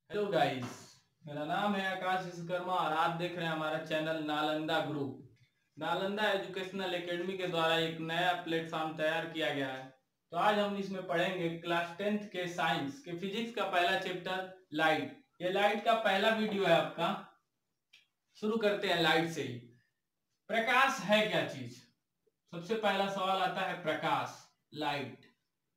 Hello guys, मेरा नाम है आकाश विश्वकर्मा और आप देख रहे हैं हमारा channel Nalanda group. Nalanda educational academy के द्वारा एक नया प्लेटफॉर्म तैयार किया गया है। तो आज हम इसमें पढ़ेंगे क्लास 10th के साइंस के फिजिक्स का पहला चैप्टर लाइट। ये लाइट का पहला वीडियो है आपका। शुरू करते हैं लाइट से ही। प्रकाश है क्या चीज? सबसे पहला सवाल आता है प्रकाश। लाइट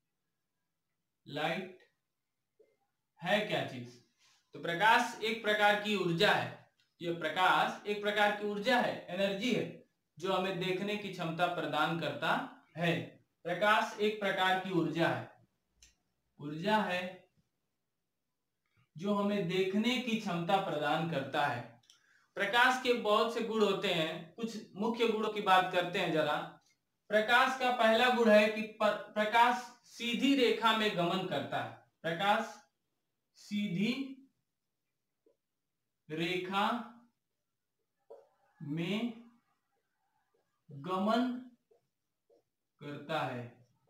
लाइट है क्या चीज? तो प्रकाश एक प्रकार की ऊर्जा है। यह प्रकाश एक प्रकार की ऊर्जा है, एनर्जी है, जो हमें देखने की क्षमता प्रदान करता है। प्रकाश एक प्रकार की ऊर्जा है जो हमें देखने की क्षमता प्रदान करता है। प्रकाश के बहुत से गुण होते हैं, कुछ मुख्य गुणों की बात करते हैं जरा। प्रकाश का पहला गुण है कि प्रकाश सीधी रेखा में गमन करता है। प्रकाश सीधी रेखा में गमन करता है।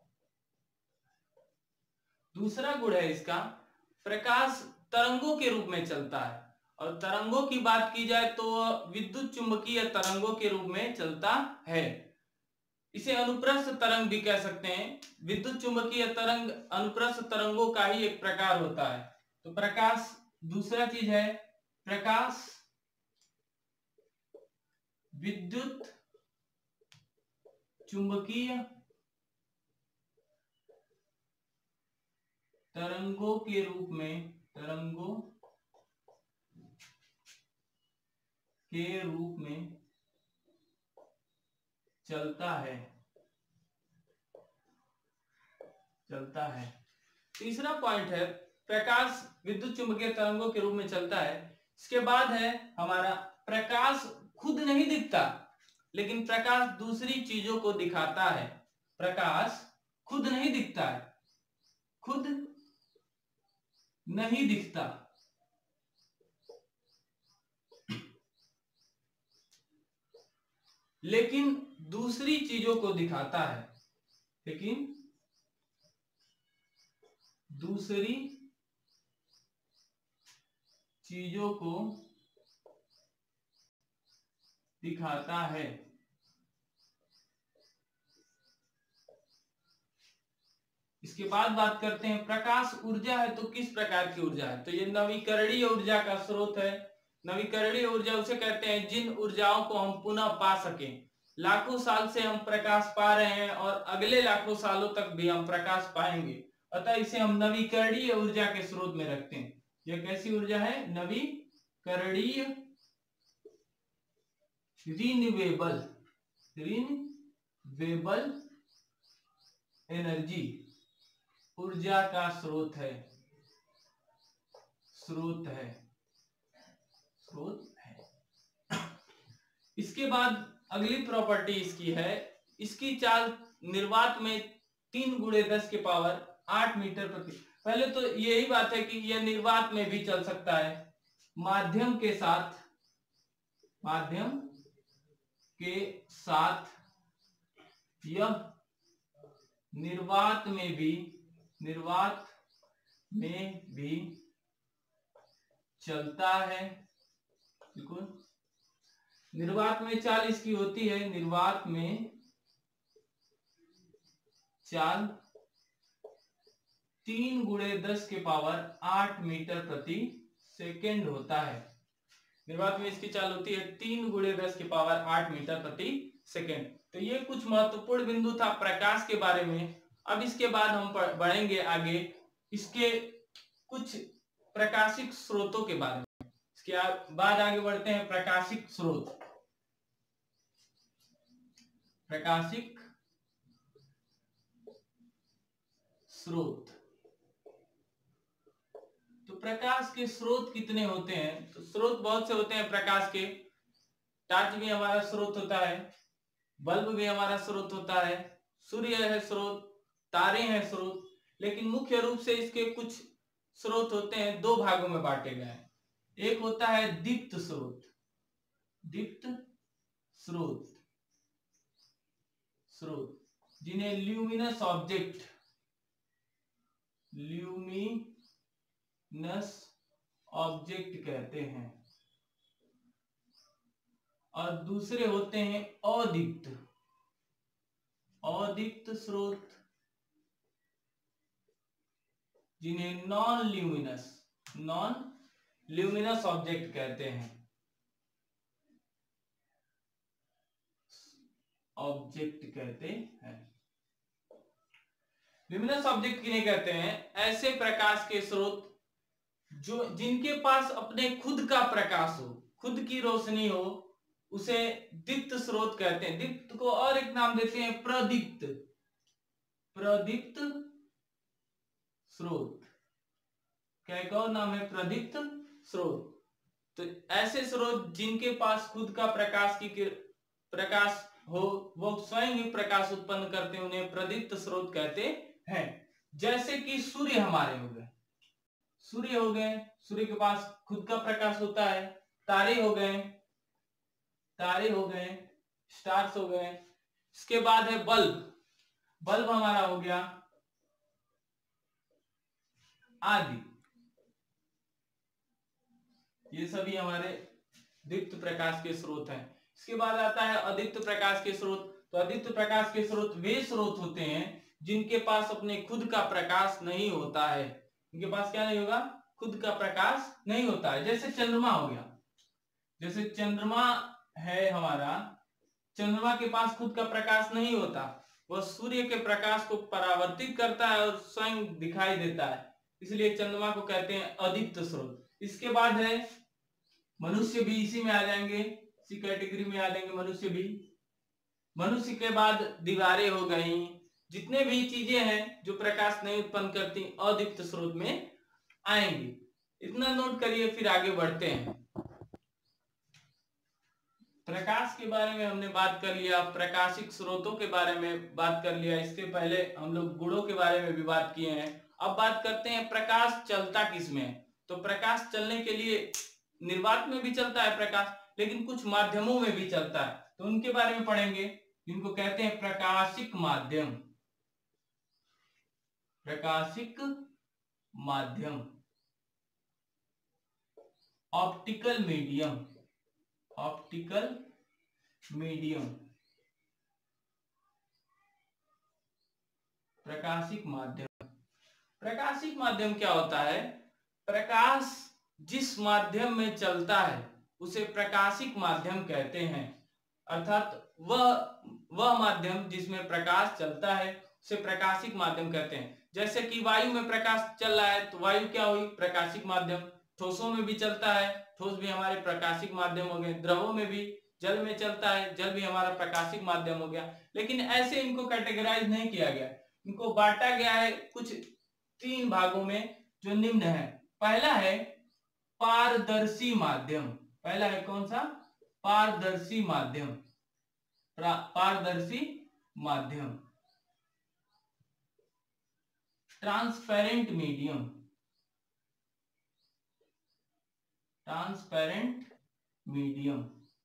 दूसरा गुण है इसका, प्रकाश तरंगों के रूप में चलता है। और तरंगों की बात की जाए तो विद्युत चुंबकीय तरंगों के रूप में चलता है। इसे अनुप्रस्थ तरंग भी कह सकते हैं। विद्युत चुंबकीय तरंग अनुप्रस्थ तरंगों का ही एक प्रकार होता है। तो प्रकाश दूसरा चीज है, प्रकाश विद्युत चुंबकीय तरंगों के रूप में चलता है। तीसरा पॉइंट है, प्रकाश विद्युत चुंबकीय तरंगों के रूप में चलता है। इसके बाद है हमारा, प्रकाश खुद नहीं दिखता, लेकिन प्रकाश दूसरी चीजों को दिखाता है। प्रकाश खुद नहीं दिखता है, खुद नहीं दिखता, लेकिन दूसरी चीजों को दिखाता है। लेकिन दूसरी चीजों को दिखाता है। इसके बाद बात करते हैं, प्रकाश ऊर्जा है तो किस प्रकार की ऊर्जा है? तो ये नवीकरणीय ऊर्जा का स्रोत है। नवीकरणीय ऊर्जा उसे कहते हैं जिन ऊर्जाओं को हम पुनः पा सकें। लाखों साल से हम प्रकाश पा रहे हैं और अगले लाखों सालों तक भी हम प्रकाश पाएंगे, अतः इसे हम नवीकरणीय ऊर्जा के स्रोत में रखते हैं। यह कैसी ऊर्जा है? नवीकरणीय, रिन्यूएबल एनर्जी ऊर्जा का स्रोत है। इसके बाद अगली प्रॉपर्टी इसकी है, इसकी चाल निर्वात में 3×10⁸ मीटर प्रति। पहले तो यही बात है कि यह निर्वात में भी चल सकता है। माध्यम के साथ यह निर्वात में भी चलता है। बिल्कुल, निर्वात में चाल इसकी होती है, निर्वात में चाल 3×10⁸ मीटर प्रति सेकेंड होता है। निर्वात में इसकी चाल होती है 3×10⁸ मीटर प्रति सेकेंड। तो ये कुछ महत्वपूर्ण बिंदु था प्रकाश के बारे में। अब इसके बाद हम बढ़ेंगे आगे इसके कुछ प्रकाशिक स्रोतों के बारे में। इसके बाद आगे बढ़ते हैं प्रकाशिक स्रोत। तो प्रकाश के स्रोत कितने होते हैं? तो स्रोत बहुत से होते हैं प्रकाश के। टॉर्च भी हमारा स्रोत होता है, बल्ब भी हमारा स्रोत होता है, सूर्य है स्रोत, तारे हैं स्रोत। लेकिन मुख्य रूप से इसके कुछ स्रोत होते हैं, दो भागों में बांटे गए हैं। एक होता है दीप्त स्रोत, जिन्हें ल्यूमिनस ऑब्जेक्ट कहते हैं, और दूसरे होते हैं अदीप्त, अदीप्त स्रोत, जिन्हें नॉन ल्यूमिनस ऑब्जेक्ट कहते हैं, ऑब्जेक्ट कहते हैं। ल्यूमिनस ऑब्जेक्ट किन्हें कहते हैं? ऐसे प्रकाश के स्रोत जो जिनके पास अपने खुद का प्रकाश हो, खुद की रोशनी हो, उसे दीप्त स्रोत कहते हैं। दीप्त को और एक नाम देते हैं प्रदीप्त, प्रदीप्त स्रोत। क्या एक और नाम है? प्रदीप्त स्रोत। तो ऐसे स्रोत जिनके पास खुद का प्रकाश हो, वो स्वयं ही प्रकाश उत्पन्न करते हैं, उन्हें प्रदीप्त स्रोत कहते हैं। जैसे कि सूर्य हमारे हो गए, सूर्य हो गए, सूर्य के पास खुद का प्रकाश होता है। तारे हो गए, तारे हो गए, स्टार्स हो गए। इसके बाद है बल्ब, बल्ब हमारा हो गया, आदि। ये सभी हमारे दीप्त प्रकाश के स्रोत हैं। इसके बाद आता है अदीप्त प्रकाश के स्रोत। तो अदीप्त प्रकाश के स्रोत वे स्रोत होते हैं जिनके पास अपने खुद का प्रकाश नहीं होता है। इनके पास क्या नहीं होगा? खुद का प्रकाश नहीं होता है। जैसे चंद्रमा हो गया, जैसे चंद्रमा है हमारा, चंद्रमा के पास खुद का प्रकाश नहीं होता, वह सूर्य के प्रकाश को परावर्तित करता है और स्वयं दिखाई देता है, इसलिए चंद्रमा को कहते हैं अदीप्त स्रोत। इसके बाद है मनुष्य भी, इसी में आ जाएंगे, इसी कैटेगरी में आ जाएंगे मनुष्य भी। मनुष्य के बाद दीवारें हो गई, जितने भी चीजें हैं जो प्रकाश नहीं उत्पन्न करती, अदीप्त स्रोत में आएंगी। इतना नोट करिए, फिर आगे बढ़ते हैं। प्रकाश के बारे में हमने बात कर लिया, प्रकाशिक स्रोतों के बारे में बात कर लिया। इससे पहले हम लोग गुणों के बारे में भी बात किए हैं। अब बात करते हैं प्रकाश चलता किसमें है। तो प्रकाश चलने के लिए निर्वात में भी चलता है प्रकाश, लेकिन कुछ माध्यमों में भी चलता है, तो उनके बारे में पढ़ेंगे, जिनको कहते हैं प्रकाशिक माध्यम। प्रकाशिक माध्यम, ऑप्टिकल मीडियम, ऑप्टिकल मीडियम, प्रकाशिक माध्यम। प्रकाशिक माध्यम क्या होता है? प्रकाश जिस माध्यम में चलता है उसे प्रकाशिक माध्यम कहते हैं। अर्थात वह माध्यम जिसमें प्रकाश चलता है उसे प्रकाशिक माध्यम कहते हैं। जैसे कि वायु में प्रकाश चल रहा है, तो वायु क्या हुई? प्रकाशिक माध्यम। ठोसों में भी चलता है, ठोस भी हमारे प्रकाशिक माध्यम हो गए। द्रवों में भी, जल में चलता है, जल भी हमारा प्रकाशिक माध्यम हो गया। लेकिन ऐसे इनको कैटेगराइज नहीं किया गया, इनको बांटा गया है कुछ 3 भागों में, जो निम्न है। पहला है पारदर्शी माध्यम। पहला है कौन सा? पारदर्शी माध्यम, पारदर्शी माध्यम। Transparent medium, transparent medium.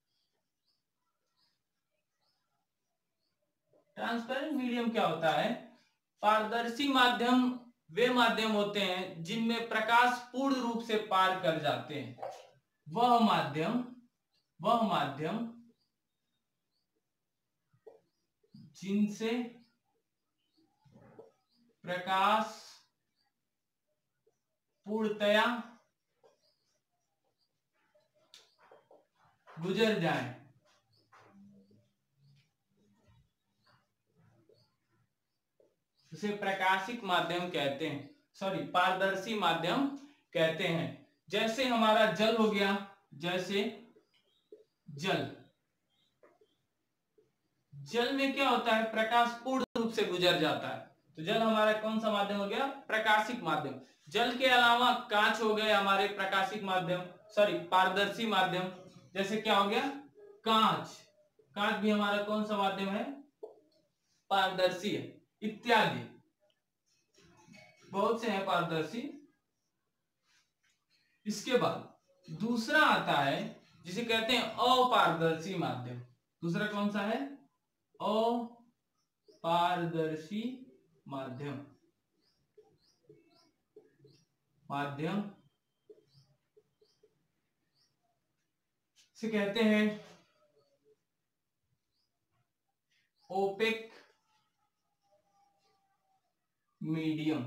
Transparent medium क्या होता है? पारदर्शी माध्यम वे माध्यम होते हैं जिनमें प्रकाश पूर्ण रूप से पार कर जाते हैं। वह माध्यम जिनसे प्रकाश पूर्णतया गुजर जाए, उसे प्रकाशिक माध्यम कहते हैं, पारदर्शी माध्यम कहते हैं। जैसे हमारा जल हो गया, जैसे जल में क्या होता है? प्रकाश पूर्ण रूप से गुजर जाता है, तो जल हमारा कौन सा माध्यम हो गया? प्रकाशिक माध्यम। जल के अलावा कांच हो गए हमारे प्रकाशिक माध्यम, पारदर्शी माध्यम। जैसे क्या हो गया? कांच, कांच भी हमारा कौन सा माध्यम है? पारदर्शी है। इत्यादि बहुत से हैं पारदर्शी। इसके बाद दूसरा आता है जिसे कहते हैं अपारदर्शी माध्यम। दूसरा कौन सा है? अपारदर्शी माध्यम। इसे कहते हैं ओपेक मीडियम।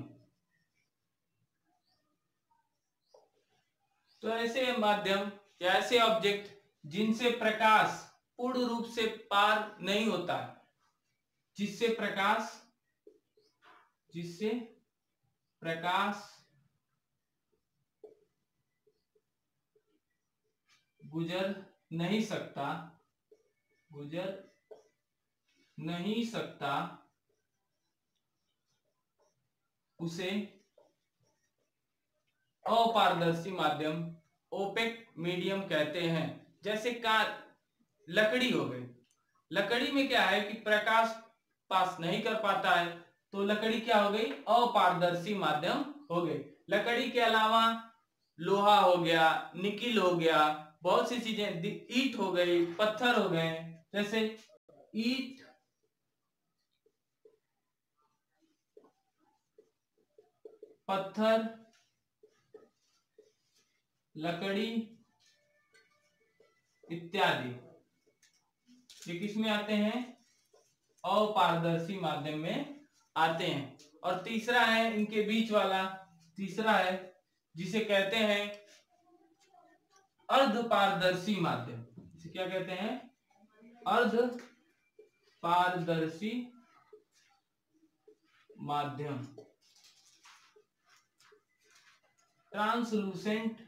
तो ऐसे माध्यम या ऐसे ऑब्जेक्ट जिनसे प्रकाश पूर्ण रूप से पार नहीं होता, जिससे प्रकाश गुजर नहीं सकता, उसे अपारदर्शी माध्यम ओपेक मीडियम कहते हैं। जैसे लकड़ी हो गई, लकड़ी में क्या है कि प्रकाश पास नहीं कर पाता है, तो लकड़ी क्या हो गई, अपारदर्शी माध्यम हो गई। लकड़ी के अलावा लोहा हो गया, निकिल हो गया, बहुत सी चीजें, ईंट हो गई, पत्थर हो गए। जैसे ईंट, पत्थर, लकड़ी इत्यादि, ये किस में आते हैं, अपारदर्शी माध्यम में आते हैं। और तीसरा है इनके बीच वाला, तीसरा है जिसे कहते हैं अर्धपारदर्शी माध्यम। इसे क्या कहते हैं, अर्धपारदर्शी माध्यम, translucent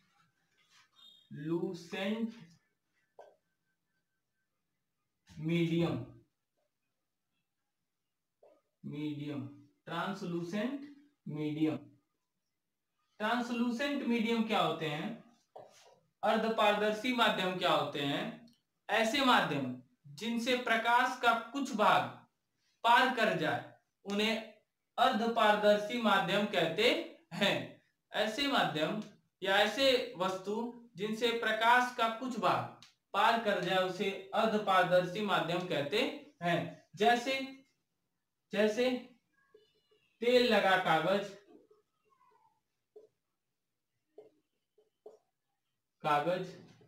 medium, translucent medium. Translucent medium क्या होते हैं, अर्धपारदर्शी माध्यम क्या होते हैं, ऐसे माध्यम जिनसे प्रकाश का कुछ भाग पार कर जाए, उन्हें अर्धपारदर्शी माध्यम कहते हैं। ऐसे माध्यम या ऐसे वस्तु जिनसे प्रकाश का कुछ भाग पार कर जाए, उसे अर्धपारदर्शी माध्यम कहते हैं। जैसे तेल लगा कागज,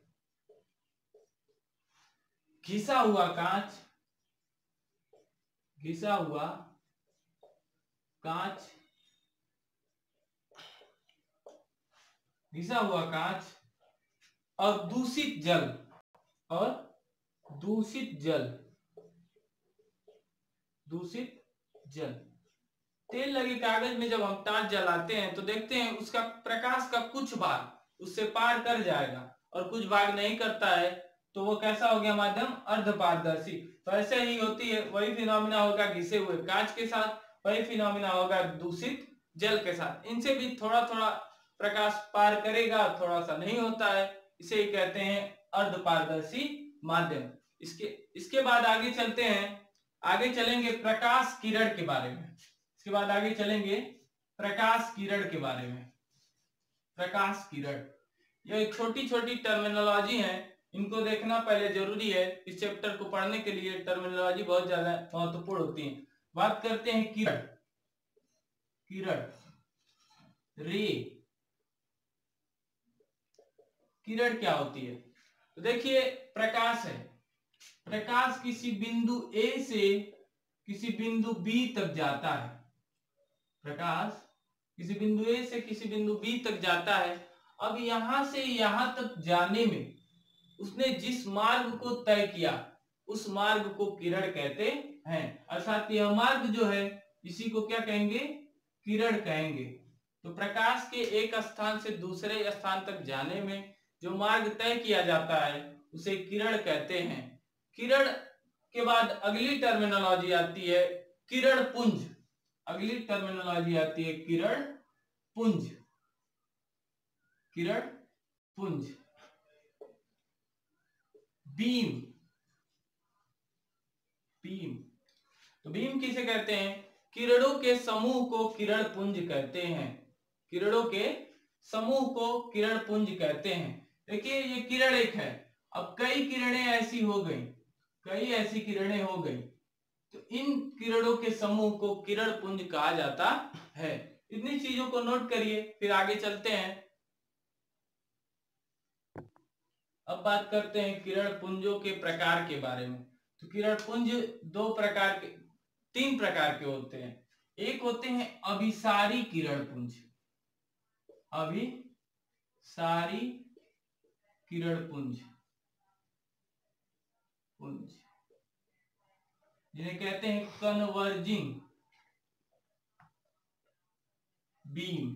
घिसा हुआ कांच और दूषित जल। तेल लगे कागज में जब हम टॉर्च जलाते हैं तो देखते हैं उसका प्रकाश का कुछ भाग उससे पार कर जाएगा और कुछ भाग नहीं करता है, तो वो कैसा हो गया माध्यम, अर्धपारदर्शी। तो ऐसे ही होती है, वही फिनोमिना होगा घिसे हुए कांच के साथ, वही फिनोमिना होगा दूषित जल के साथ। इनसे भी थोड़ा थोड़ा प्रकाश पार करेगा, थोड़ा सा नहीं होता है, इसे ही कहते हैं अर्धपारदर्शी माध्यम। इसके बाद आगे चलते हैं, आगे चलेंगे प्रकाश किरण के बारे में। इसके बाद आगे चलेंगे प्रकाश किरण के बारे में। प्रकाश किरण, ये छोटी छोटी टर्मिनोलॉजी है, इनको देखना पहले जरूरी है। इस चैप्टर को पढ़ने के लिए टर्मिनोलॉजी बहुत ज्यादा महत्वपूर्ण होती है। बात करते हैं किरण, रे, किरण क्या होती है। तो देखिए प्रकाश है, प्रकाश किसी बिंदु A से किसी बिंदु B तक जाता है, प्रकाश किसी बिंदु A से किसी बिंदु B तक जाता है। अब यहां से यहां तक जाने में उसने जिस मार्ग को तय किया उस मार्ग को किरण कहते हैं। अर्थात यह मार्ग जो है इसी को क्या कहेंगे, किरण कहेंगे। तो प्रकाश के एक स्थान से दूसरे स्थान तक जाने में जो मार्ग तय किया जाता है उसे किरण कहते हैं। किरण के बाद अगली टर्मिनोलॉजी आती है किरण पुंज, अगली टर्मिनोलॉजी आती है किरण पुंज, बीम, तो बीम किसे कहते हैं, किरणों के समूह को किरण पुंज कहते हैं, किरणों के समूह को किरण पुंज कहते हैं। देखिए ये किरण एक है, अब कई किरणें ऐसी हो गई, कई ऐसी किरणें हो गई, तो इन किरणों के समूह को किरण पुंज कहा जाता है। इतनी चीजों को नोट करिए, फिर आगे चलते हैं। अब बात करते हैं किरण पुंजों के प्रकार के बारे में। तो किरण पुंज तीन प्रकार के होते हैं। एक होते हैं अभिसारी किरण पुंज, अभिसारी किरण पुंज जिन्हें कहते हैं कन्वर्जिंग बीम,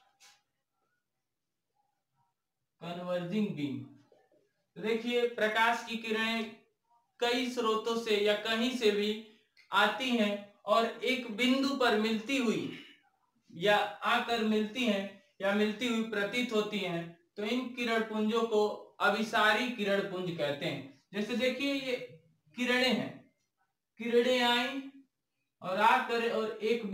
कन्वर्जिंग बीम। तो देखिए प्रकाश की किरणें कई स्रोतों से या कहीं से भी आती हैं और एक बिंदु पर मिलती हुई या आकर मिलती हैं या मिलती हुई प्रतीत होती हैं, तो इन किरण पुंजों को अभिसारी किरण पुंज कहते हैं। जैसे देखिए ये किरणें हैं, किरणें आई और आकर और एक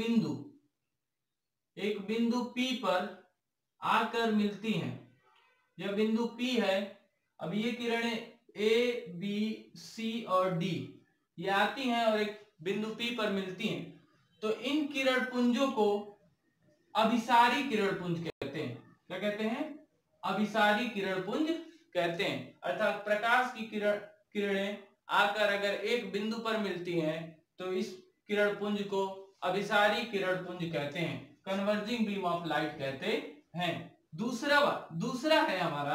बिंदु P पर आकर मिलती हैं। यह बिंदु P है। अब ये किरणें A, B, C और D ये आती हैं और एक बिंदु P पर मिलती हैं, तो इन किरण पुंजों को अभिसारी किरण पुंज कहते हैं। क्या कहते हैं? अभिसारी किरण पुंज कहते हैं। अर्थात प्रकाश की किरणें आकर अगर एक बिंदु पर मिलती हैं तो इस किरण पुंज को अभिसारी किरण पुंज कहते हैं, कन्वर्जिंग बीम ऑफ लाइट कहते हैं। दूसरा है हमारा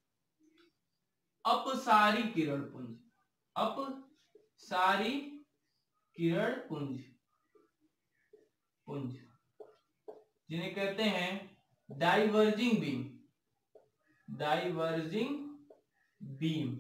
अपसारी किरण पुंज, अपसारी किरण पुंज जिन्हें कहते हैं डाइवर्जिंग बीम।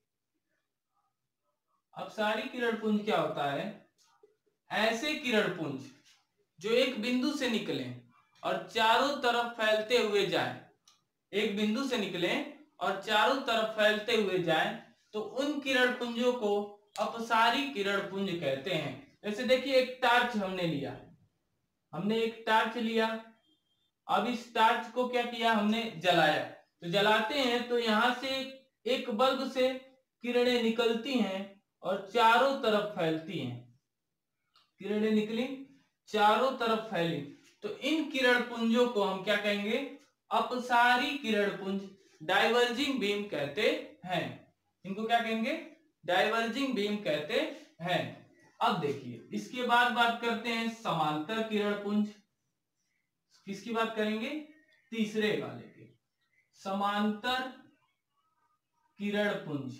अपसारी किरण पुंज क्या होता है? ऐसे किरण पुंज जो एक बिंदु से निकले और चारों तरफ फैलते हुए जाएं, एक बिंदु से निकले और चारों तरफ फैलते हुए जाएं, तो उन किरण पुंजों को अपसारी किरण पुंज कहते हैं। जैसे देखिए एक टार्च हमने एक टार्च लिया। अब इस टार्च को क्या किया? हमने जलाया। तो जलाते हैं तो यहां से एक बल्ब से किरणें निकलती हैं और चारों तरफ फैलती हैं। किरणें निकली, चारों तरफ फैली, तो इन किरण पुंजों को हम क्या कहेंगे? अपसारी किरण पुंज, डाइवर्जिंग बीम कहते हैं। इनको क्या कहेंगे? डाइवर्जिंग बीम कहते हैं। अब देखिए इसके बाद बात करते हैं समांतर किरण पुंज। किसकी बात करेंगे? तीसरे वाले के, समांतर किरण पुंज।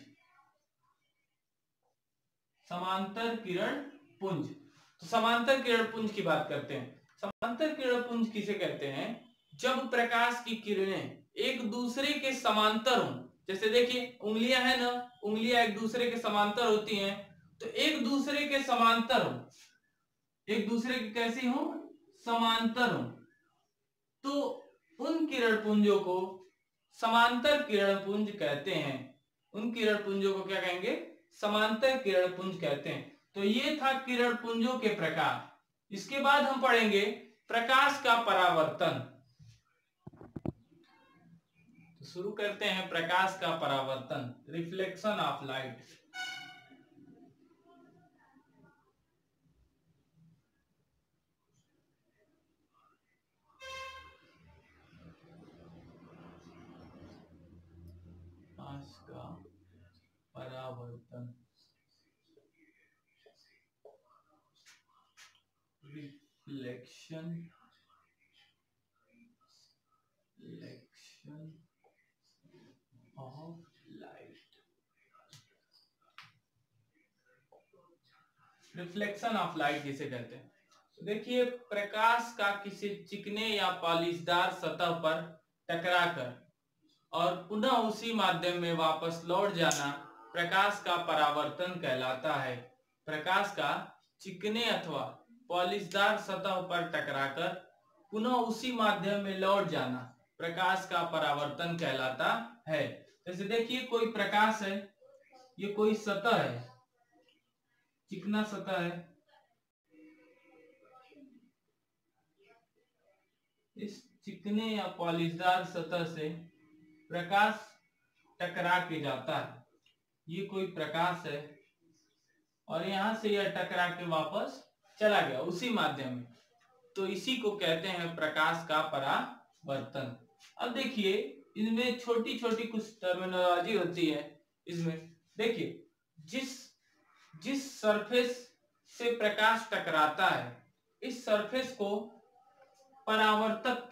समांतर किरण पुंज, तो समांतर किरण पुंज की बात करते हैं। समांतर किरण पुंज किसे कहते हैं? जब प्रकाश की किरणें एक दूसरे के समांतर हों। जैसे देखिए उंगलियां है ना, उंगलियां एक दूसरे के समांतर होती हैं, तो एक दूसरे के समांतर हो, एक दूसरे की कैसी हो? समांतर हो, तो उन किरण पुंजों को समांतर किरण पुंज कहते हैं। उन किरण पुंजों को क्या कहेंगे? समांतर किरण पुंज कहते हैं। तो ये था किरण पुंजों के प्रकार। इसके बाद हम पढ़ेंगे प्रकाश का परावर्तन। तो शुरू करते हैं प्रकाश का परावर्तन, रिफ्लेक्शन ऑफ लाइट। प्रकाश का परावर्तन, reflection of light. Reflection of light किसे कहते हैं? तो देखिए प्रकाश का किसी चिकने या पॉलिशदार सतह पर टकराकर और पुनः उसी माध्यम में वापस लौट जाना प्रकाश का परावर्तन कहलाता है। प्रकाश का चिकने अथवा पॉलिशदार सतह पर टकराकर पुनः उसी माध्यम में लौट जाना प्रकाश का परावर्तन कहलाता है। जैसे देखिए कोई प्रकाश है, ये कोई सतह है, चिकना सतह है, इस चिकने या पॉलिशदार सतह से प्रकाश टकरा के जाता है। ये कोई प्रकाश है और यहां से यह टकरा के वापस चला गया उसी माध्यम में, तो इसी को कहते हैं प्रकाश का परावर्तन। अब देखिए इनमें छोटी छोटी कुछ टर्मिनोलॉजी होती है। इसमें देखिए, जिस सरफेस से प्रकाश टकराता है, इस सरफेस को परावर्तक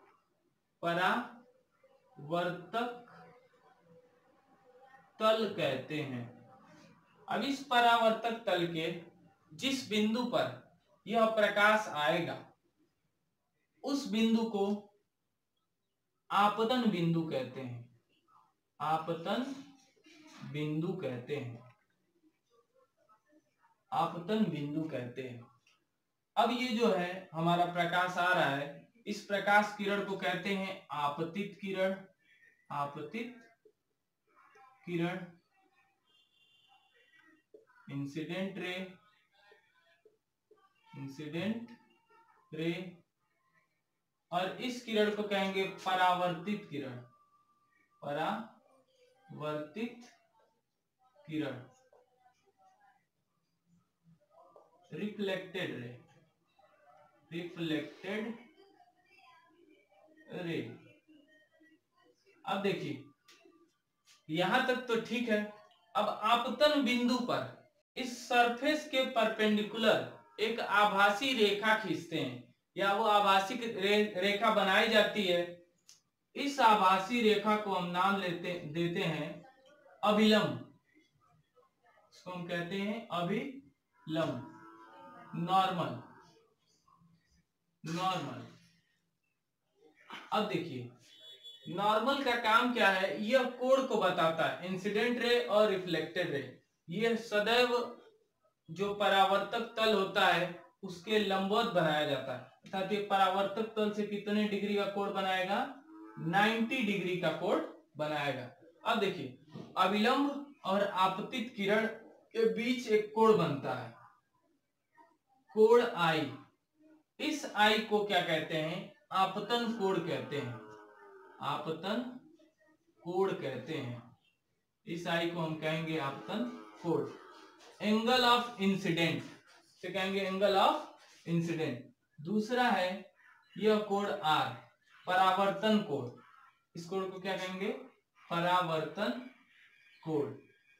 तल कहते हैं। अब इस परावर्तक तल के जिस बिंदु पर यह प्रकाश आएगा, उस बिंदु को आपतन बिंदु कहते हैं। आपतन बिंदु कहते हैं। आपतन बिंदु कहते हैं। अब ये जो है हमारा प्रकाश आ रहा है, इस प्रकाश किरण को कहते हैं आपतित किरण। आपतित किरण, इंसिडेंट रे, इंसिडेंट रे। और इस किरण को कहेंगे परावर्तित किरण। परावर्तित किरण, रिफ्लेक्टेड रे। Reflected ray. अब देखिए, यहां तक तो ठीक है। अब आपतन बिंदु पर इस सरफेस के परपेंडिकुलर एक आभासी रेखा खींचते हैं, या वो आभासी रेखा बनाई जाती है। इस आभासी रेखा को हम नाम देते हैं अभिलंब। इसको हम कहते हैं अभिलंब, नॉर्मल। अब देखिए, नॉर्मल का काम क्या है, यह कोण को बताता है। इंसिडेंट रे और रिफ्लेक्टेड रे, यह सदैव जो परावर्तक तल होता है उसके लंबवत बनाया जाता है। अर्थात ये परावर्तक तल से कितने डिग्री का कोण बनाएगा? 90 डिग्री का कोण बनाएगा। अब देखिए, अभिलंब और आपतित किरण के बीच एक कोण बनता है, कोण आई। इस आई को क्या कहते हैं? आपतन कोण कहते हैं। आपतन कोण कहते हैं। इस आई को हम कहेंगे आपतन कोण। एंगल ऑफ इंसिडेंट से कहेंगे एंगल ऑफ इंसिडेंट। दूसरा है यह कोण आर, परावर्तन कोण। इस कोण को क्या कहेंगे? परावर्तन कोण।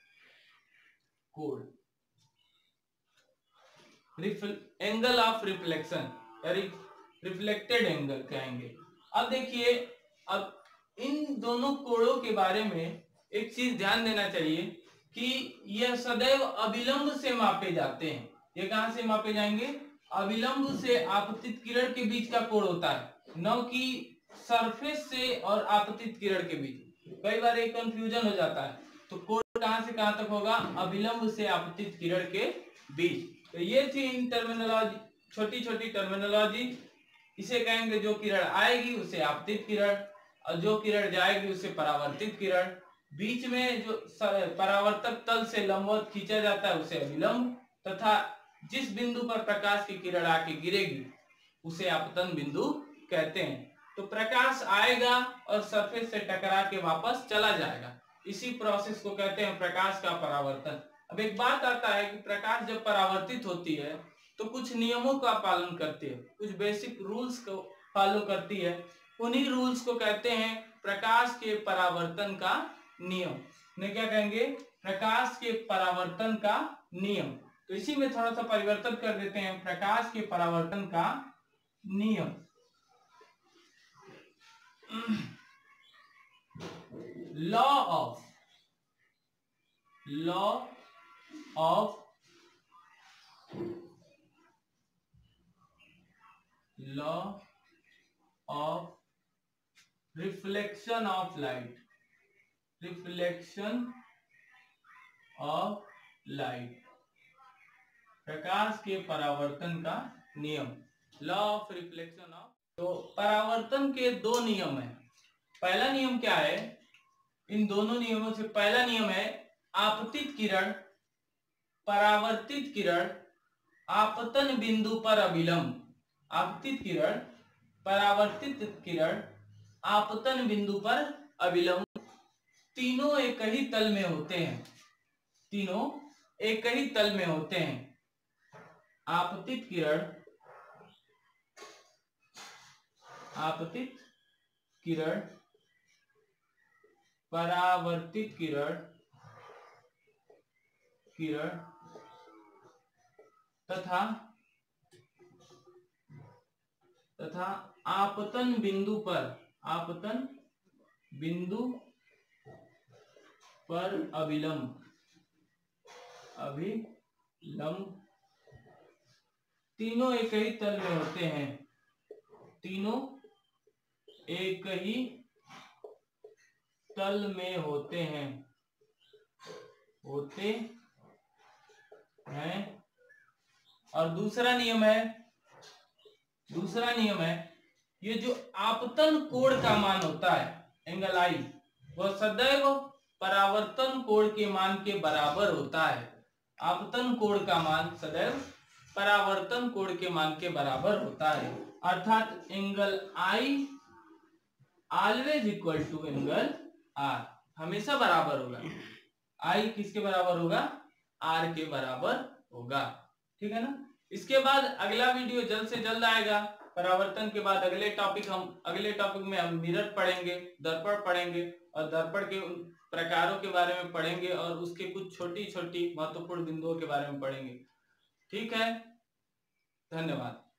Angle of reflection, reflected angle कहेंगे। अब देखिए, अब इन दोनों कोणों के बारे में एक चीज ध्यान देना चाहिए कि यह सदैव अभिलंब से मापे जाते हैं। ये कहां से मापे जाएंगे? अभिलंब से आपतित किरण के बीच का कोण होता है, न कि सरफेस से और आपतित किरण के बीच। कई बार एक कंफ्यूजन हो जाता है। तो कोण कहां से कहां तक होगा? अभिलंब से आपतित किरण के बीच। तो ये थी इन टर्मिनोलॉजी, छोटी छोटी टर्मिनोलॉजी। इसे कहेंगे जो किरण आएगी उसे आपतित किरण, और जो किरण जाएगी उसे परावर्तित किरण। बीच में जो परावर्तक तल से लंबवत खींचा जाता है उसे अभिलंब, तथा जिस बिंदु पर प्रकाश की किरण आके गिरेगी उसे आपतन बिंदु कहते हैं। तो प्रकाश आएगा और सरफेस से टकरा के वापस चला जाएगा। इसी प्रोसेस को कहते हैं प्रकाश का परावर्तन। अब एक बात आता है कि प्रकाश जब परावर्तित होती है तो कुछ नियमों का पालन करती है, कुछ बेसिक रूल्स को फॉलो करती है। उन्हीं रूल्स को कहते हैं प्रकाश के परावर्तन का नियम। उन्हें क्या कहेंगे? प्रकाश के परावर्तन का नियम। तो इसी में थोड़ा सा परिवर्तन कर देते हैं। प्रकाश के परावर्तन का नियम, law of reflection of light. Reflection of light, प्रकाश के परावर्तन का नियम, लॉ ऑफ रिफ्लेक्शन ऑफ। तो परावर्तन के दो नियम है। पहला नियम क्या है? इन दोनों नियमों से पहला नियम है आपतित किरण, परावर्तित किरण, आपतन बिंदु पर अभिलंब। आपतित किरण, परावर्तित किरण, आपतन बिंदु पर अभिलंब, तीनों एक ही तल में होते हैं। तीनों एक ही तल में होते हैं। आपतित किरण, आपतित किरण, परावर्तित किरण तथा आपतन बिंदु पर अभिलंब तीनों एक ही तल में होते हैं, तीनों एक ही तल में होते हैं और दूसरा नियम है ये जो आपतन कोण का मान होता है एंगल आई, वह सदैव परावर्तन कोण के मान के बराबर होता है। आपतन कोण का मान सदैव परावर्तन कोण के मान के बराबर होता है, अर्थात angle I always equal to angle R, हमेशा बराबर होगा। आई किसके बराबर होगा? आर के बराबर होगा, ठीक है ना। इसके बाद अगला वीडियो जल्द से जल्द आएगा। परावर्तन के बाद अगले टॉपिक में हम मिरर पढ़ेंगे, दर्पण पढ़ेंगे और दर्पण के प्रकारों के बारे में पढ़ेंगे और उसके कुछ छोटी छोटी महत्वपूर्ण बिंदुओं के बारे में पढ़ेंगे। ठीक है, धन्यवाद।